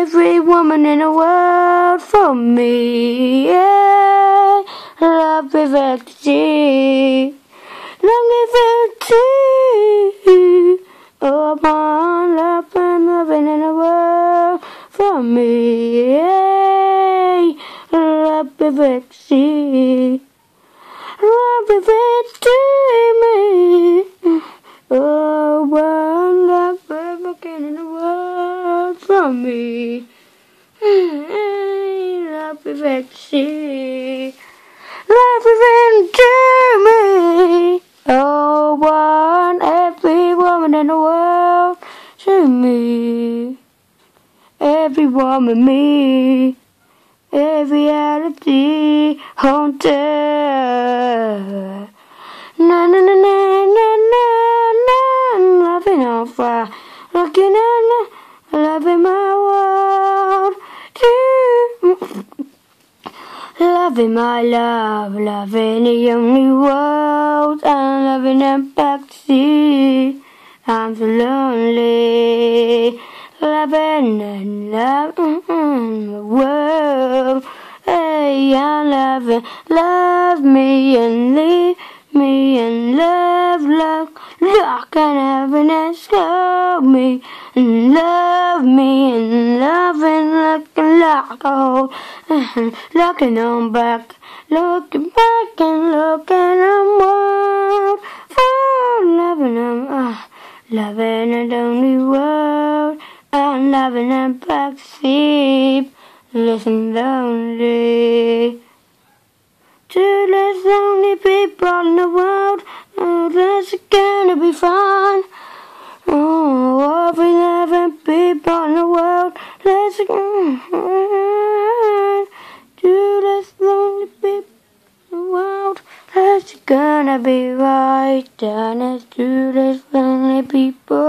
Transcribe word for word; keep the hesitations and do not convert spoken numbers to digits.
every woman in the world for me. Yeah, love with ecstasy, love with ecstasy. Oh, my love and loving in the world for me. Yeah, love with ecstasy, love with ecstasy. Oh, one love everything in the world from me. Love with ecstasy, love with me. Oh, one every woman in the world to me. Every woman me, every reality haunted. Na na na na na na na, loving on fire, looking at, loving my world, loving my love, loving the only world, I'm loving them back to see. I'm so lonely, loving and loving the world. Hey, I'm loving, love me and leave me and love, love, look and happiness, love me and love me and loving, looking like a hole, looking on back, looking back and looking on world, for loving them, uh, loving the only world, I'm loving them back to sleep, listen lonely. To there's only people in the world, oh, that's gonna be fun. Oh, every eleven people in the world, let's go. To there's only people in the world, that's gonna be right. And it's to there's only people.